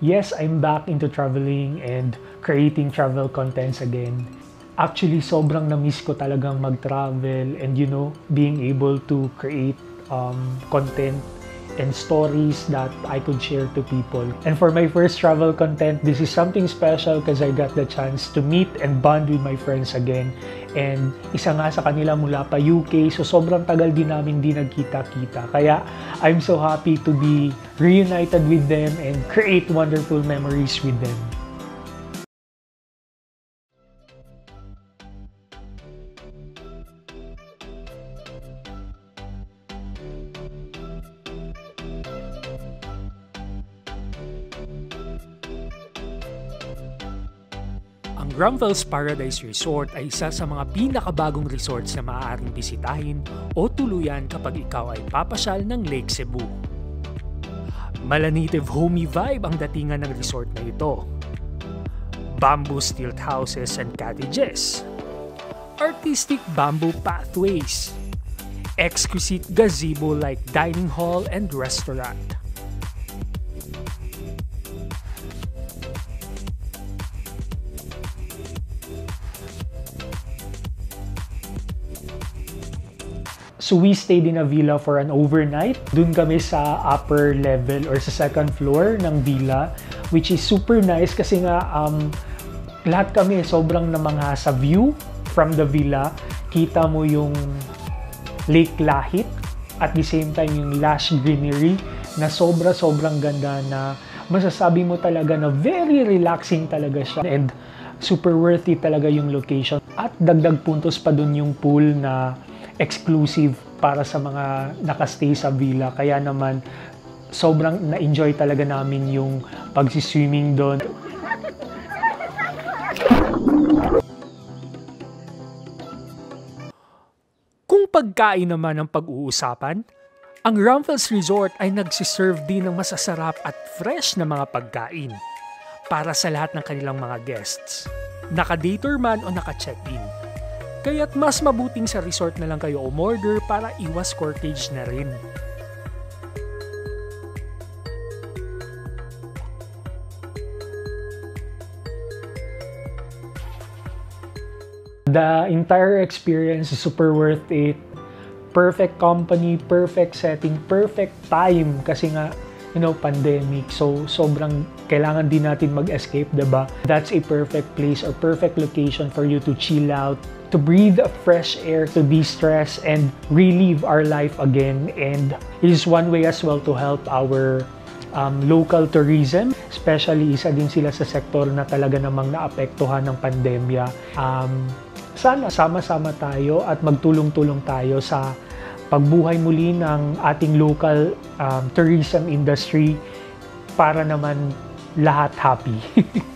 yes, I'm back into traveling and creating travel contents again. Actually, sobrang na-miss ko talagang mag-travel and being able to create content and stories that I could share to people. And for my first travel content, this is something special because I got the chance to meet and bond with my friends again. And isa nga sa kanila mula pa UK, so sobrang tagal din namin di nagkita-kita. Kaya I'm so happy to be reunited with them and create wonderful memories with them. Ang Grumfel's Paradise Resort ay isa sa mga pinakabagong resorts na maaaring bisitahin o tuluyan kapag ikaw ay papasyal ng Lake Cebu. Mala-native homey vibe ang datingan ng resort na ito. Bamboo stilt houses and cottages. Artistic bamboo pathways. Exquisite gazebo-like dining hall and restaurant. So we stayed in a villa for an overnight. Doon kami sa upper level or sa second floor ng villa, which is super nice kasi nga lahat kami sobrang namangha sa view from the villa. Kita mo yung Lake Lahit at the same time yung lush greenery na sobrang ganda na masasabi mo talaga na very relaxing talaga siya and super worthy talaga yung location. At dagdag puntos pa dun yung pool na exclusive para sa mga nakastay sa villa. Kaya naman, sobrang na-enjoy talaga namin yung pag-swimming doon. Kung pagkain naman ang pag-uusapan, ang Grumfel's Resort ay nagsiserve din ng masasarap at fresh na mga pagkain para sa lahat ng kanilang mga guests, naka-dater man o naka-check-in. Kaya't mas mabuting sa resort na lang kayo umorder para iwas corkage na rin. The entire experience is super worth it. Perfect company, perfect setting, perfect time kasi nga pandemic. So sobrang kailangan din natin mag-escape, diba? That's a perfect place or perfect location for you to chill out, to breathe fresh air, to de-stress and relive our life again. And it is one way as well to help our local tourism, especially isa din sila sa sektor na talaga namang naapektuhan ng pandemya. Sana sama-sama tayo at magtulong-tulong tayo sa pagbuhay muli ng ating local tourism industry para naman lahat happy.